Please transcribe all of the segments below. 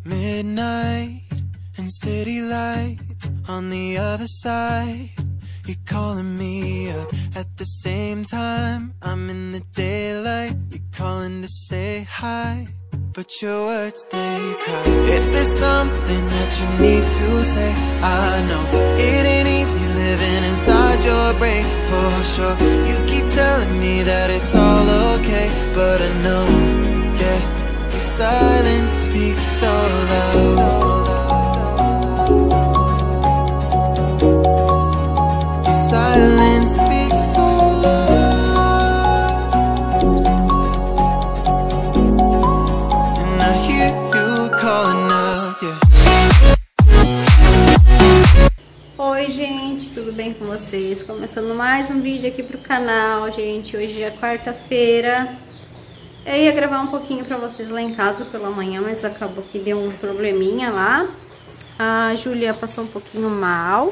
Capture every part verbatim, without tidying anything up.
Midnight and city lights on the other side. You're calling me up at the same time. I'm in the daylight. You're calling to say hi, but your words, they cry. If there's something that you need to say, I know it ain't easy living inside your brain, for sure. You keep telling me that it's all okay, but I know, yeah, your silence speaks so loud. Silence speaks so loud, and I hear you calling up, yeah. Oi gente, tudo bem com vocês? Começando mais um vídeo aqui pro canal, gente. Hoje é quarta-feira. Eu ia gravar um pouquinho pra vocês lá em casa pela manhã, mas acabou que deu um probleminha lá. A Júlia passou um pouquinho mal.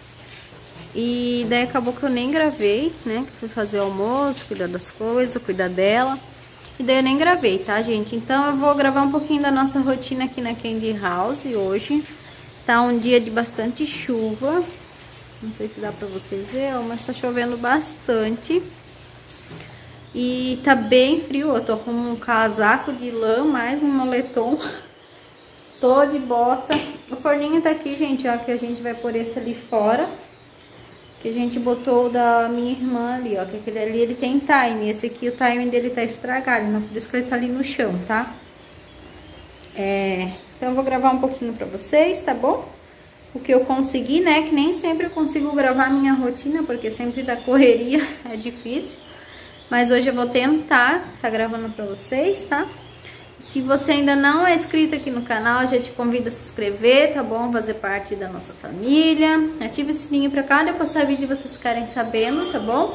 E daí acabou que eu nem gravei, né? Que fui fazer o almoço, cuidar das coisas, cuidar dela. E daí eu nem gravei, tá, gente? Então eu vou gravar um pouquinho da nossa rotina aqui na Candy House hoje. Tá um dia de bastante chuva. Não sei se dá pra vocês verem, mas tá chovendo bastante. E tá bem frio. Eu tô com um casaco de lã, mais um moletom. Tô de bota. O forninho tá aqui, gente, ó, que a gente vai pôr esse ali fora. Que a gente botou da minha irmã ali, ó, que aquele ali ele tem time, esse aqui o time dele tá estragado, não, por isso que ele tá ali no chão, tá? É, então eu vou gravar um pouquinho pra vocês, tá bom? O que eu consegui, né, que nem sempre eu consigo gravar a minha rotina, porque sempre da correria é difícil, mas hoje eu vou tentar tá gravando pra vocês, tá? Se você ainda não é inscrito aqui no canal, já te convido a se inscrever, tá bom? Fazer parte da nossa família. Ative o sininho pra cada eu postar vídeo vocês ficarem sabendo, tá bom?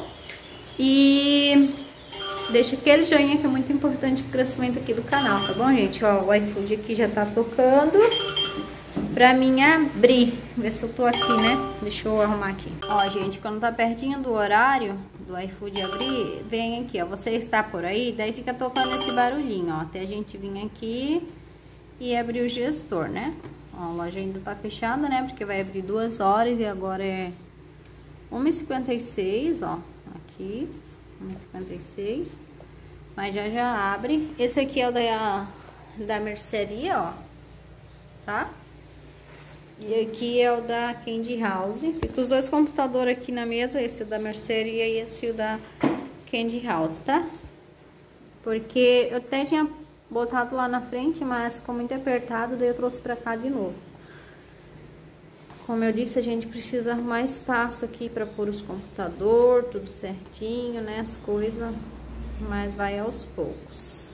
E deixa aquele joinha que é muito importante pro crescimento aqui do canal, tá bom, gente? Ó, o iFood aqui já tá tocando pra mim abrir. Ver se eu tô aqui, né? Deixa eu arrumar aqui. Ó, gente, quando tá pertinho do horário do iFood abrir, vem aqui, ó, você está por aí, daí fica tocando esse barulhinho, ó, até a gente vir aqui e abrir o gestor, né? Ó, a loja ainda tá fechada, né, porque vai abrir duas horas e agora é uma e cinquenta e seis, ó, aqui, uma e cinquenta e seis, mas já já abre. Esse aqui é o da, da mercearia, ó, tá? E aqui é o da Candy House. Fica os dois computadores aqui na mesa, esse da mercearia e esse o da Candy House, tá? Porque eu até tinha botado lá na frente, mas ficou muito apertado, daí eu trouxe pra cá de novo. Como eu disse, a gente precisa arrumar espaço aqui pra pôr os computadores, tudo certinho, né? As coisas, mas vai aos poucos.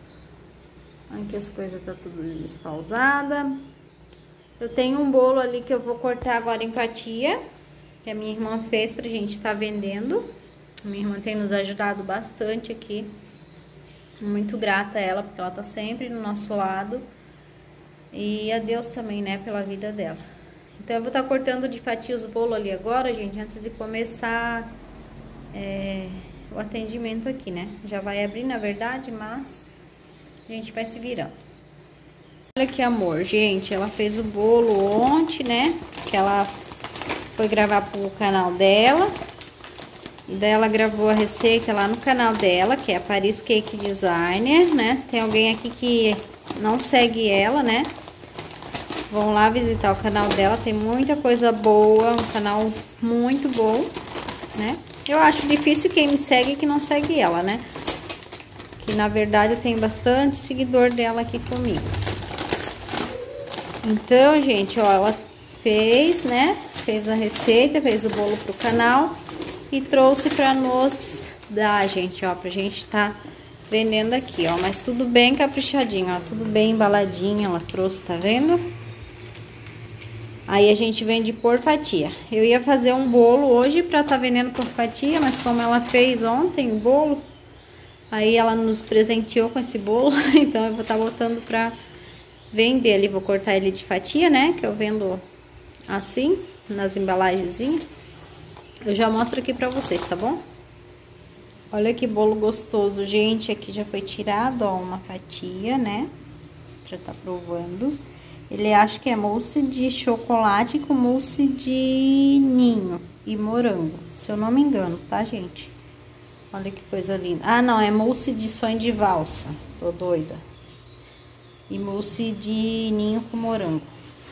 Aqui as coisas tá tudo despausada. Eu tenho um bolo ali que eu vou cortar agora em fatia, que a minha irmã fez pra gente estar vendendo. A minha irmã tem nos ajudado bastante aqui. Muito grata a ela, porque ela tá sempre no nosso lado. E a Deus também, né, pela vida dela. Então eu vou estar cortando de fatia os bolos ali agora, gente, antes de começar é, o atendimento aqui, né. Já vai abrir, na verdade, mas a gente vai se virando. Olha que amor, gente, ela fez o bolo ontem, né, que ela foi gravar pro canal dela, e daí ela gravou a receita lá no canal dela, que é a Paris Cake Designer, né, se tem alguém aqui que não segue ela, né, vão lá visitar o canal dela, tem muita coisa boa, um canal muito bom, né, eu acho difícil quem me segue que não segue ela, né, que na verdade eu tenho bastante seguidor dela aqui comigo. Então, gente, ó, ela fez, né, fez a receita, fez o bolo pro canal e trouxe pra nos dar, gente, ó, pra gente tá vendendo aqui, ó, mas tudo bem caprichadinho, ó, tudo bem embaladinho, ela trouxe, tá vendo? Aí a gente vende por fatia. Eu ia fazer um bolo hoje pra tá vendendo por fatia, mas como ela fez ontem o bolo, aí ela nos presenteou com esse bolo, então eu vou tá botando pra vender ali, vou cortar ele de fatia, né, que eu vendo assim, nas embalagenzinhas. Eu já mostro aqui pra vocês, tá bom? Olha que bolo gostoso, gente, aqui já foi tirado, ó, uma fatia, né, já tá provando. Ele acha que é mousse de chocolate com mousse de ninho e morango, se eu não me engano, tá, gente? Olha que coisa linda. Ah, não, é mousse de sonho de valsa. Tô doida. E mousse de ninho com morango.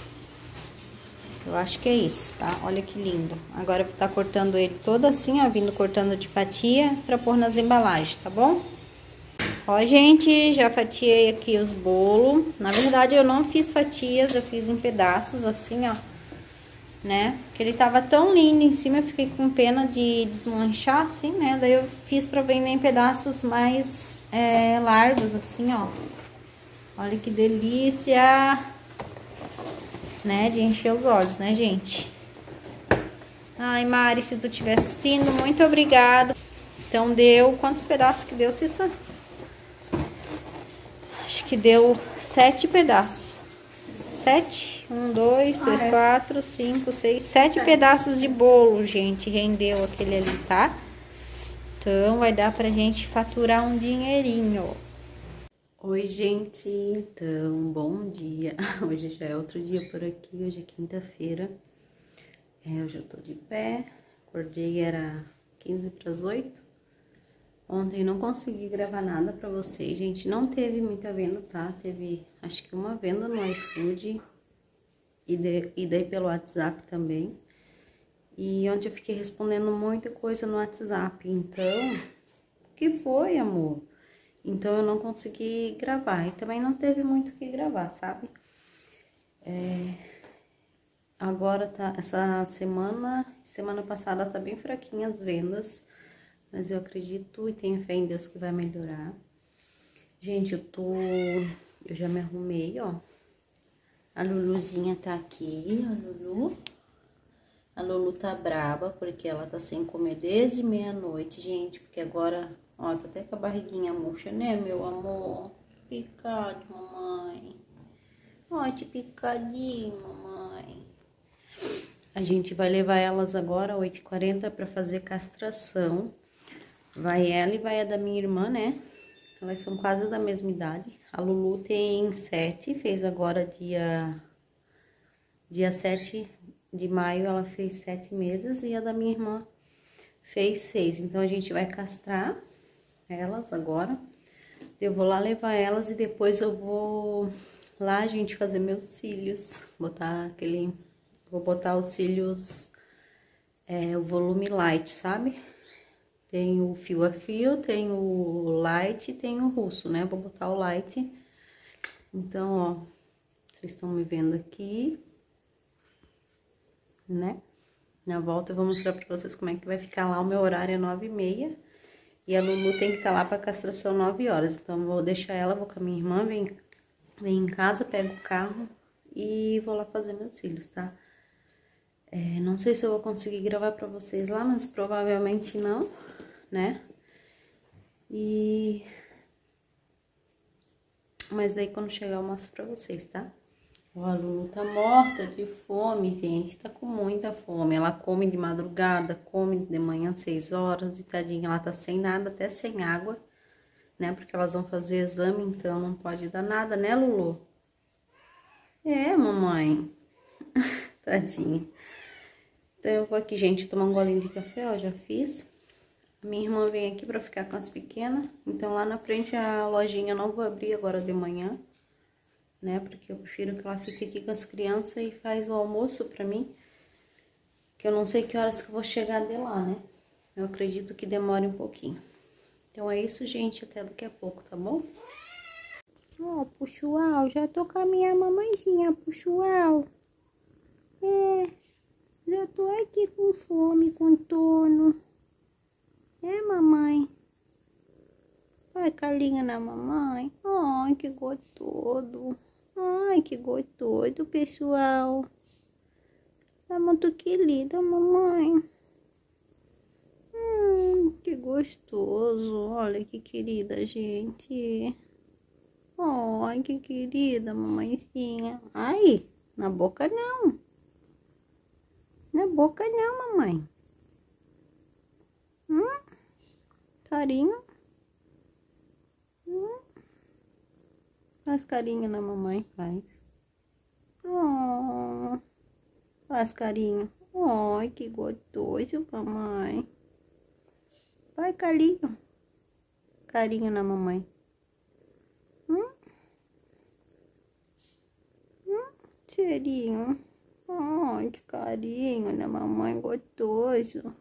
Eu acho que é isso, tá? Olha que lindo. Agora eu vou estar cortando ele todo assim, ó, vindo cortando de fatia pra pôr nas embalagens, tá bom? Ó, gente, já fatiei aqui os bolos. Na verdade, eu não fiz fatias, eu fiz em pedaços, assim, ó. Né? Porque ele tava tão lindo em cima, eu fiquei com pena de desmanchar, assim, né? Daí eu fiz pra vender em pedaços mais é, largos, assim, ó. Olha que delícia! Né? De encher os olhos, né, gente? Ai, Mari, se tu estiver assistindo, muito obrigada. Então, deu... Quantos pedaços que deu, Cissa? Acho que deu sete pedaços. Sete? Um, dois, três, ah, é. quatro, cinco, seis, sete, sete pedaços de bolo, gente. Rendeu aquele ali, tá? Então, vai dar pra gente faturar um dinheirinho. Oi, gente. Então, bom dia. Hoje já é outro dia por aqui. Hoje é quinta-feira. É, hoje eu tô de pé. Acordei, era quinze para as oito. Ontem não consegui gravar nada pra vocês, gente. Não teve muita venda, tá? Teve, acho que uma venda no iFood e, de, e daí pelo WhatsApp também. E ontem eu fiquei respondendo muita coisa no WhatsApp. Então, o que foi, amor? Então, eu não consegui gravar. E também não teve muito o que gravar, sabe? É... Agora, tá, essa semana, semana passada tá bem fraquinha as vendas. Mas eu acredito e tenho fé em Deus que vai melhorar. Gente, eu tô... Eu já me arrumei, ó. A Luluzinha tá aqui, a Lulu. A Lulu tá braba, porque ela tá sem comer desde meia-noite, gente. Porque agora, ó, tá até com a barriguinha murcha, né, meu amor? Picado, mamãe. Ó, te picadinho, mamãe. A gente vai levar elas agora, oito e quarenta, pra fazer castração. Vai ela e vai a da minha irmã, né? Elas são quase da mesma idade. A Lulu tem sete, fez agora dia... Dia sete de maio, ela fez sete meses. E a da minha irmã fez seis. Então, a gente vai castrar elas agora. Eu vou lá levar elas e depois eu vou lá, gente, fazer meus cílios. Botar aquele... Vou botar os cílios... É, o volume light, sabe? Tem o fio a fio, tem o light e tem o russo, né? Vou botar o light. Então, ó, vocês estão me vendo aqui, né? Na volta eu vou mostrar pra vocês como é que vai ficar lá. O meu horário é nove e meia. E a Lulu tem que estar lá pra castração nove horas. Então, vou deixar ela, vou com a minha irmã, vem, vem em casa, pego o carro e vou lá fazer meus cílios, tá? É, não sei se eu vou conseguir gravar pra vocês lá, mas provavelmente não. Né? E... Mas daí quando chegar eu mostro pra vocês, tá? Ó, a Lulu tá morta de fome, gente. Tá com muita fome. Ela come de madrugada, come de manhã, seis horas. E tadinha, ela tá sem nada, até sem água. Né? Porque elas vão fazer exame, então não pode dar nada, né, Lulu? É, mamãe. Tadinha. Então eu vou aqui, gente, tomar um golinho de café, ó, já fiz. Minha irmã vem aqui pra ficar com as pequenas. Então, lá na frente, a lojinha eu não vou abrir agora de manhã, né? Porque eu prefiro que ela fique aqui com as crianças e faz o almoço pra mim. Que eu não sei que horas que eu vou chegar de lá, né? Eu acredito que demore um pouquinho. Então, é isso, gente. Até daqui a pouco, tá bom? Ó, oh, Puxual, já tô com a minha mamãezinha, Puxual. É, já tô aqui com fome, com torno. É, mamãe? Vai, carinha na mamãe. Ai, que gostoso. Ai, que gostoso, pessoal. Tá muito querida, mamãe. Hum, que gostoso. Olha que querida, gente. Ai, que querida, mamãezinha. Ai, na boca não. Na boca não, mamãe. Hum? Carinho. Hum. Tá Faz carinho na mamãe, faz. Oh, faz carinho. Ai, que gostoso, mamãe. Vai, carinho. Carinho na mamãe. Hum? Hum? Cheirinho. Ai, que carinho na mamãe, gostoso.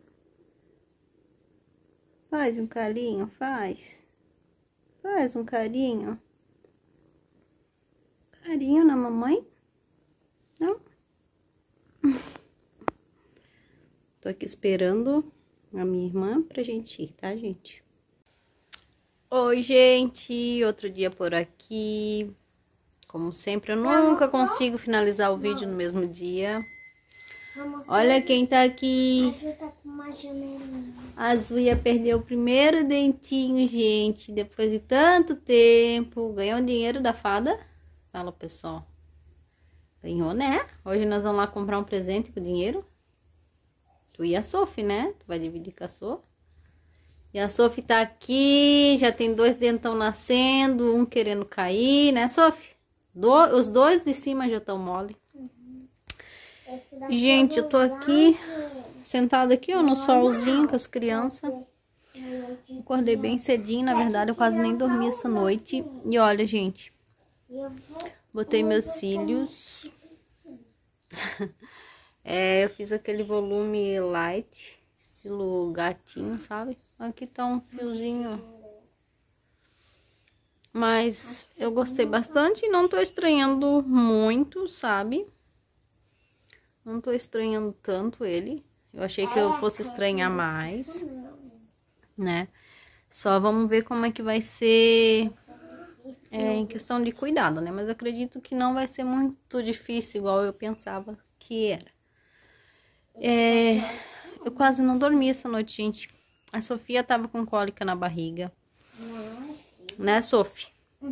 Faz um carinho, faz. Faz um carinho. Carinho na mamãe? Não? Tô aqui esperando a minha irmã pra gente ir, tá, gente? Oi, gente! Outro dia por aqui. Como sempre, eu nunca consigo finalizar o vídeo no mesmo dia. Olha quem tá aqui. A Zuia perdeu o primeiro dentinho, gente. Depois de tanto tempo. Ganhou dinheiro da fada? Fala, pessoal. Ganhou, né? Hoje nós vamos lá comprar um presente com o dinheiro. Tu e a Sophie, né? Tu vai dividir com a Sophie. E a Sophie tá aqui. Já tem dois dentão nascendo. Um querendo cair, né, Sophie? Do, os dois de cima já estão mole. Gente, eu tô aqui sentada aqui, ó, no solzinho com as crianças. Acordei bem cedinho, na verdade eu quase nem dormi essa noite. E olha, gente, botei meus cílios. É, eu fiz aquele volume light, estilo gatinho, sabe? Aqui tá um fiozinho. Mas eu gostei bastante e não tô estranhando muito, sabe? Não tô estranhando tanto ele. Eu achei que eu fosse estranhar mais, né? Só vamos ver como é que vai ser é, em questão de cuidado, né? Mas eu acredito que não vai ser muito difícil, igual eu pensava que era. É, eu quase não dormi essa noite, gente. A Sofia tava com cólica na barriga. Né, Sophie?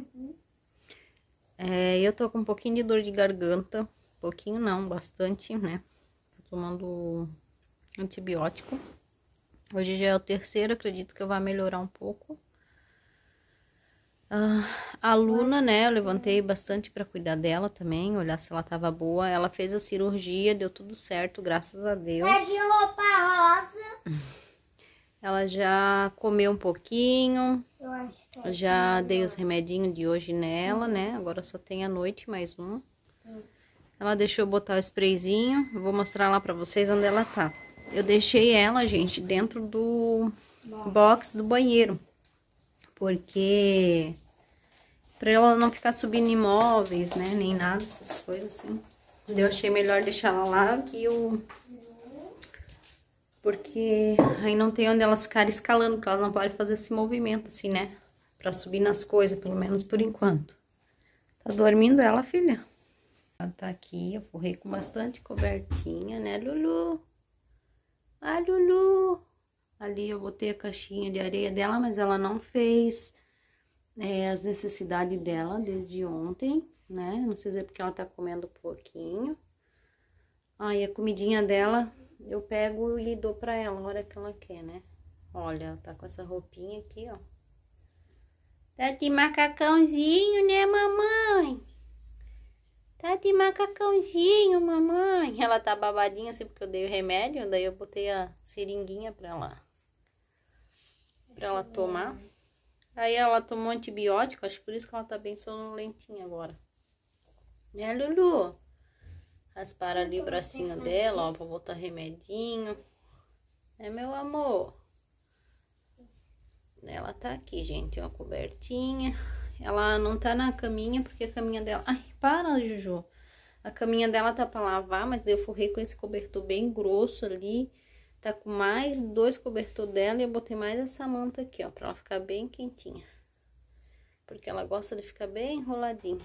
É, eu tô com um pouquinho de dor de garganta. Pouquinho não, bastante, né? Tô tomando antibiótico. Hoje já é o terceiro, acredito que eu vou melhorar um pouco. Ah, a Luna, né? Eu levantei bastante pra cuidar dela também, olhar se ela tava boa. Ela fez a cirurgia, deu tudo certo, graças a Deus. Tá de roupa rosa. Ela já comeu um pouquinho. Eu acho que é Já dei os remedinhos de hoje nela, né? Agora só tem à noite mais um. Ela deixou eu botar o sprayzinho. Eu vou mostrar lá pra vocês onde ela tá. Eu deixei ela, gente, dentro do box do banheiro. Porque... pra ela não ficar subindo imóveis, né? Nem nada, essas coisas assim. Eu achei melhor deixar ela lá e eu... Porque aí não tem onde elas ficarem escalando, porque elas não podem fazer esse movimento assim, né? Pra subir nas coisas, pelo menos por enquanto. Tá dormindo ela, filha? Ela tá aqui, eu forrei com bastante cobertinha, né, Lulu? Ah, Lulu! Ali eu botei a caixinha de areia dela, mas ela não fez é, as necessidades dela desde ontem, né? Não sei se é porque ela tá comendo pouquinho. Aí a comidinha dela... eu pego e dou pra ela a hora que ela quer, né? Olha, ela tá com essa roupinha aqui, ó. Tá de macacãozinho, né, mamãe? Tá de macacãozinho, mamãe. Ela tá babadinha assim porque eu dei o remédio. Daí eu botei a seringuinha pra ela, pra ela tomar. Aí ela tomou antibiótico, acho por isso que ela tá bem sonolentinha agora. Né, Lulu? Raspar ali o bracinho dela, ó, pra botar remedinho. É, meu amor? Ela tá aqui, gente, ó, cobertinha. Ela não tá na caminha, porque a caminha dela... Ai, para, Juju. A caminha dela tá pra lavar, mas eu forrei com esse cobertor bem grosso ali. Tá com mais dois cobertores dela e eu botei mais essa manta aqui, ó, pra ela ficar bem quentinha. Porque ela gosta de ficar bem enroladinha.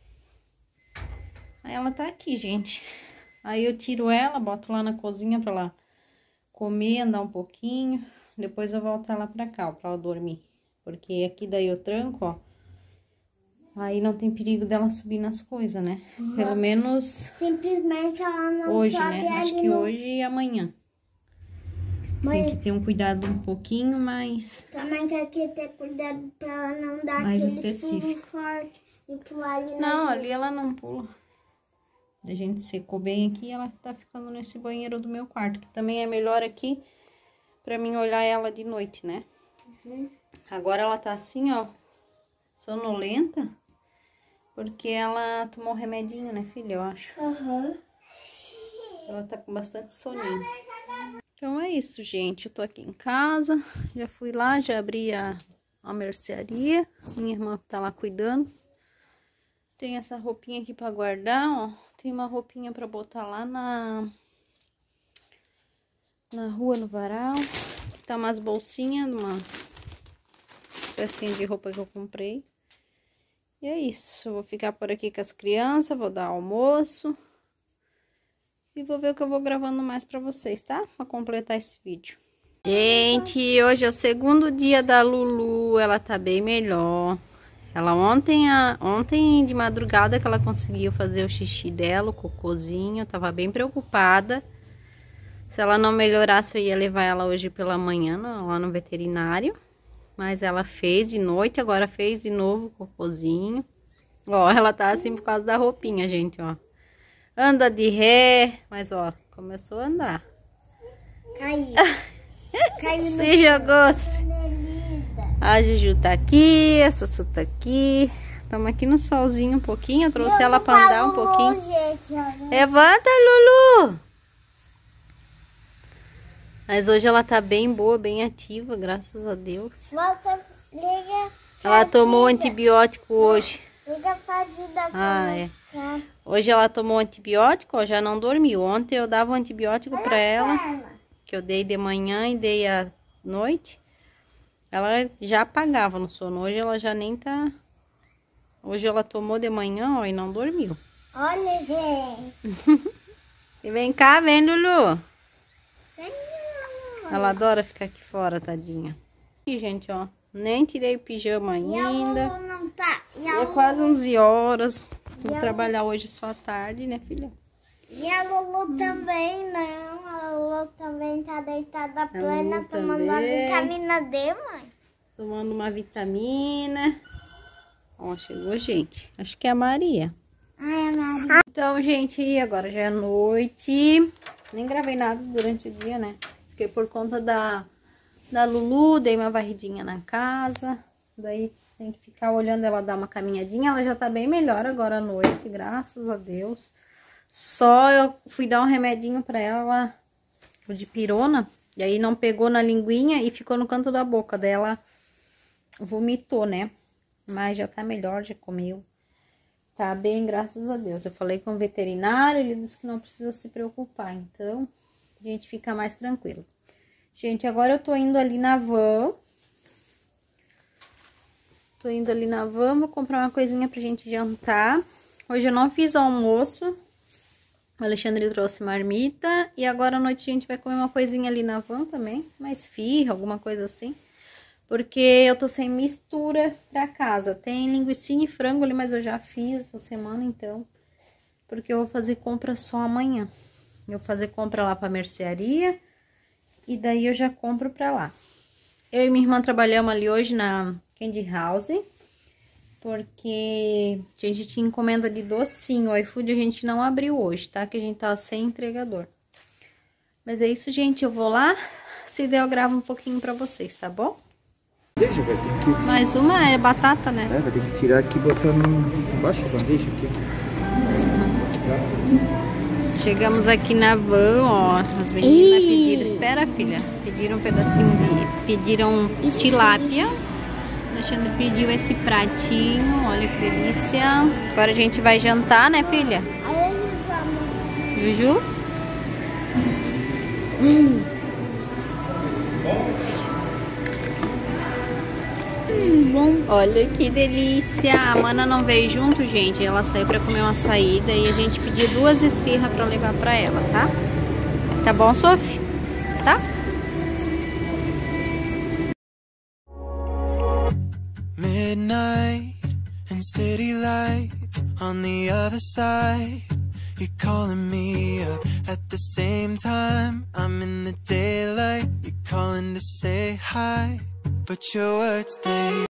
Aí ela tá aqui, gente. Aí eu tiro ela, boto lá na cozinha pra ela comer, andar um pouquinho. Depois eu volto ela pra cá, ó, pra ela dormir. Porque aqui daí eu tranco, ó. Aí não tem perigo dela subir nas coisas, né? Pelo menos... simplesmente ela não hoje, sobe né? Acho ali que no... hoje e amanhã. Mãe, tem que ter um cuidado um pouquinho mais... também tem que ter cuidado pra ela não dar mais aquele específico. pulo forte. E pular ali na Não, rua. ali ela não pula. A gente secou bem aqui e ela tá ficando nesse banheiro do meu quarto, que também é melhor aqui pra mim olhar ela de noite, né? Uhum. Agora ela tá assim, ó, sonolenta, porque ela tomou remedinho, né, filha? Eu acho. Aham. Ela tá com bastante soninho. Então é isso, gente. Eu tô aqui em casa. Já fui lá, já abri a, a mercearia. Minha irmã tá lá cuidando. Tem essa roupinha aqui pra guardar, ó. Tem uma roupinha pra botar lá na... Na rua, no varal. Aqui tá umas bolsinhas, uma pecinha de roupa que eu comprei. E é isso. Eu vou ficar por aqui com as crianças, vou dar almoço. E vou ver o que eu vou gravando mais pra vocês, tá? Pra completar esse vídeo. Gente, hoje é o segundo dia da Lulu. Ela tá bem melhor. Ela ontem, a, ontem de madrugada que ela conseguiu fazer o xixi dela, o cocôzinho. Eu tava bem preocupada. Se ela não melhorasse, eu ia levar ela hoje pela manhã lá no veterinário. Mas ela fez de noite, agora fez de novo o cocôzinho. Ó, ela tá assim por causa da roupinha, gente, ó. Anda de ré, mas ó, começou a andar. Caiu. Caiu no Se jogou-se. linda. A Juju tá aqui, a Sussu tá aqui. Estamos aqui no solzinho um pouquinho, eu trouxe ela pra andar um pouquinho. Gente, olha. Levanta, Lulu! Mas hoje ela tá bem boa, bem ativa, graças a Deus. Volta, liga. Ela tomou antibiótico hoje. Liga pra Dida. Ah, é. Tá. Hoje ela tomou antibiótico, ó, já não dormiu. Ontem eu dava um antibiótico pra ela, que eu dei de manhã e dei à noite. Ela já apagava no sono. Hoje ela já nem tá... Hoje ela tomou de manhã, ó, e não dormiu. Olha, gente. E vem cá, vem, Lulu. Vem, Ela adora ficar aqui fora, tadinha. E, gente, ó, nem tirei o pijama E a ainda. Lulu não tá. E a É Lulu, quase onze horas. Vou E a- trabalhar hoje só à tarde, né, filha? e a Lulu também não. A Lulu também tá deitada plena, Lulu tomando a também. vitamina D, mãe. Tomando uma vitamina. Ó, chegou gente. Acho que é a Maria. Ai, a Maria. Então, gente, agora já é noite. Nem gravei nada durante o dia, né? Porque por conta da, da Lulu, dei uma varridinha na casa. Daí tem que ficar olhando ela dar uma caminhadinha. Ela já tá bem melhor agora à noite, graças a Deus. Só eu fui dar um remedinho pra ela, o de pirona. E aí não pegou na linguinha e ficou no canto da boca dela. Vomitou, né? Mas já tá melhor, já comeu. Tá bem, graças a Deus. Eu falei com o veterinário, ele disse que não precisa se preocupar. Então, a gente fica mais tranquilo. Gente, agora eu tô indo ali na van. Tô indo ali na van, vou comprar uma coisinha pra gente jantar. Hoje eu não fiz almoço. O Alexandre trouxe marmita. E agora à noite a gente vai comer uma coisinha ali na van também. Uma esfirra, alguma coisa assim. Porque eu tô sem mistura pra casa. Tem linguicinha e frango ali, mas eu já fiz essa semana, então. Porque eu vou fazer compra só amanhã. Eu vou fazer compra lá pra mercearia. E daí eu já compro pra lá. Eu e minha irmã trabalhamos ali hoje na Candy House. Porque a gente tinha encomenda de docinho. O iFood a gente não abriu hoje, tá? Que a gente tá sem entregador. Mas é isso, gente. Eu vou lá. Se der, eu gravo um pouquinho pra vocês, tá bom? Bandeja, velho, tem que... Mais uma é batata, né? É, vai ter que tirar aqui e botar no... embaixo da bandeja aqui. Chegamos aqui na van, ó. As meninas pediram... Espera, filha. Pediram um pedacinho de... Pediram tilápia. O Alexandre pediu esse pratinho. Olha que delícia. Agora a gente vai jantar, né, filha? Aí vamos. Juju? Hum. Bom. Olha que delícia. A Mana não veio junto, gente. Ela saiu pra comer uma saída e a gente pediu duas esfirras pra levar pra ela, tá? Tá bom, Sophie? Tá? Midnight and city lights on the other side. You're calling me up at the same time. I'm in the daylight. You're calling to say hi, but your words, they